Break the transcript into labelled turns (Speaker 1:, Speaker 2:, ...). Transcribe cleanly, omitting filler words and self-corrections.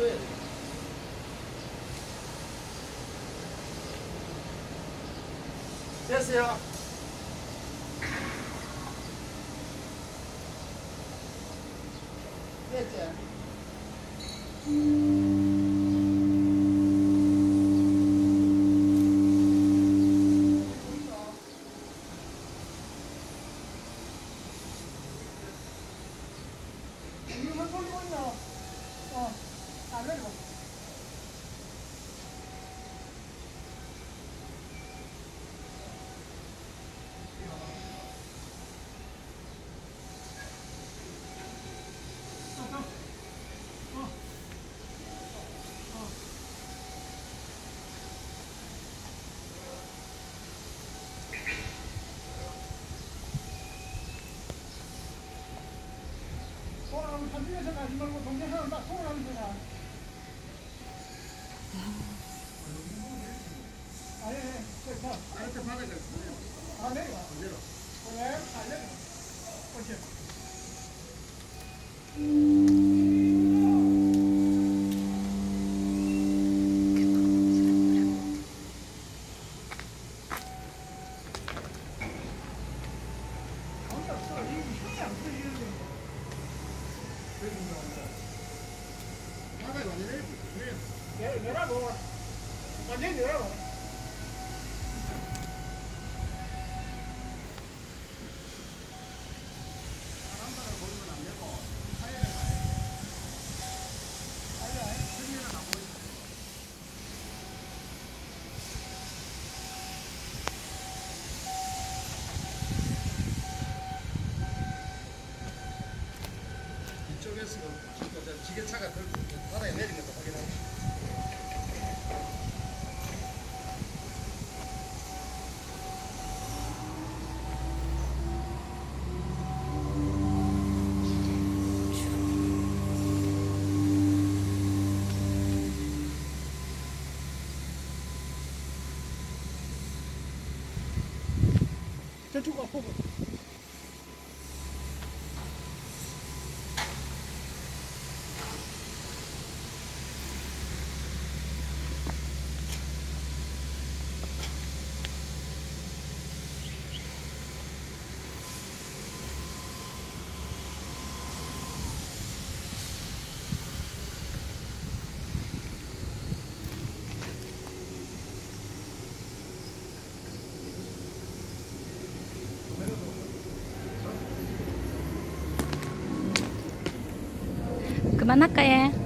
Speaker 1: 넣어야 돼. 됐어요. 됐지? 이거 돌리고 있나? 안 내려. 손을 한쪽에서 가지 말고 동영상을 딱 손을 하면서 가. 아니, 자,
Speaker 2: 이렇게 바닥에 내려.
Speaker 1: 내려.
Speaker 2: 내려.
Speaker 1: 그래, 내려. 오케이.
Speaker 2: 바닥에 완전 내려.
Speaker 1: 내라고. 완전히 내라고.
Speaker 2: 바람바람 보이면 안 되고 사이에 가야 돼. 승리는 안 보이지. 이쪽에서 지게차가 바닥에 내린 것도 확인하고.
Speaker 1: 저쪽 가 보고.
Speaker 3: 그만할까, 얘?